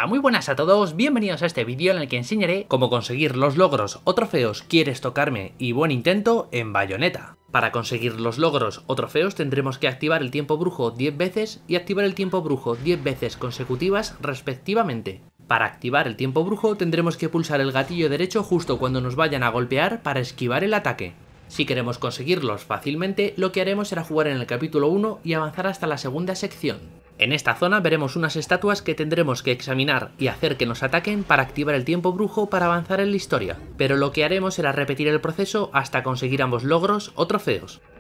Hola, muy buenas a todos, bienvenidos a este vídeo en el que enseñaré cómo conseguir los logros o trofeos Quieres tocarme y Buen intento en Bayonetta. Para conseguir los logros o trofeos tendremos que activar el tiempo brujo 10 veces y activar el tiempo brujo 10 veces consecutivas respectivamente. Para activar el tiempo brujo tendremos que pulsar el gatillo derecho justo cuando nos vayan a golpear para esquivar el ataque. Si queremos conseguirlos fácilmente, lo que haremos será jugar en el capítulo 1 y avanzar hasta la segunda sección. En esta zona veremos unas estatuas que tendremos que examinar y hacer que nos ataquen para activar el tiempo brujo para avanzar en la historia, pero lo que haremos será repetir el proceso hasta conseguir ambos logros o trofeos.